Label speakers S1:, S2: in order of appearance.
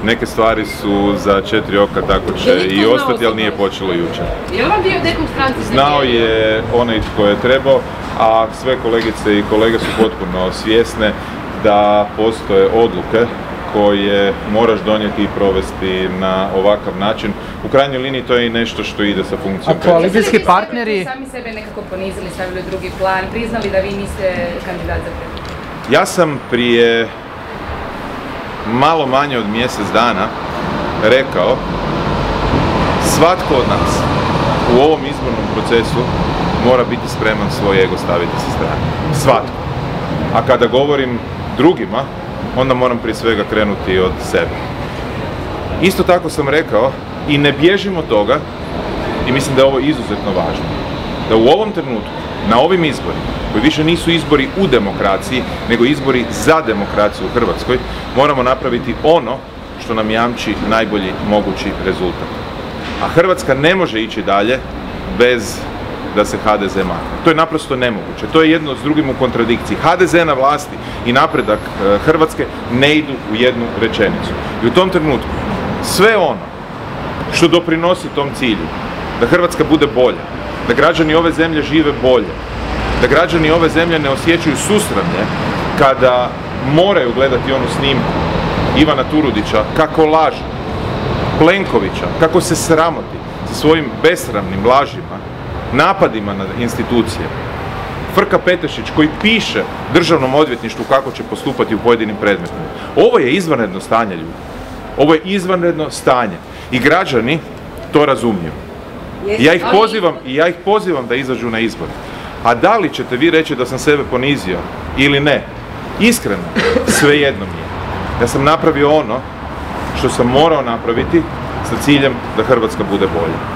S1: Neke stvari su za 4 oka, tako će i ostati, ali nije počelo jučer.
S2: Je li vam bio nekom stranci?
S1: Znao je onaj tko je trebao, a sve kolegice i kolege su potpuno svjesne da postoje odluke koje moraš donijeti i provesti na ovakav način. U krajnjoj liniji to je i nešto što ide sa funkcijom.
S3: A koalicijski partneri...
S2: Sami sebe nekako ponizili, stavili u drugi plan, priznali da vi niste kandidat za predsjednika?
S1: Ja sam prije malo manje od mjesec dana rekao, svatko od nas u ovom izbornom procesu mora biti spreman svoj ego staviti sa strane. Svatko. A kada govorim drugima, onda moram prije svega krenuti od sebe. Isto tako sam rekao i ne bježim od toga, i mislim da je ovo izuzetno važno, da u ovom trenutku, na ovim izborima, koji više nisu izbori u demokraciji, nego izbori za demokraciju u Hrvatskoj, moramo napraviti ono što nam jamči najbolji mogući rezultat. A Hrvatska ne može ići dalje bez da se HDZ makne. To je naprosto nemoguće. To je jedno s drugim u kontradikciji. HDZ na vlasti i napredak Hrvatske ne idu u jednu rečenicu. I u tom trenutku sve ono što doprinosi tom cilju, da Hrvatska bude bolja, da građani ove zemlje žive bolje, da građani ove zemlje ne osjećaju susramlje kada moraju gledati onu snimku Ivana Turudića kako laže, Plenkovića kako se sramoti sa svojim besramnim lažima, napadima na institucije, Frka Petešić koji piše Državnom odvjetništvu kako će postupati u pojedinim predmetima. Ovo je izvanredno stanje, ljudi. Ovo je izvanredno stanje i građani to razumiju. Ja ih pozivam da izađu na izbor. A da li ćete vi reći da sam sebe ponizio ili ne? Iskreno, svejedno mi je. Ja sam napravio ono što sam morao napraviti sa ciljem da Hrvatska bude bolja.